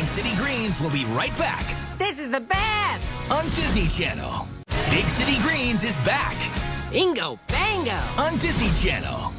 City Greens will be right back. This is the best! On Disney Channel. Big City Greens is back. Bingo, bango! On Disney Channel.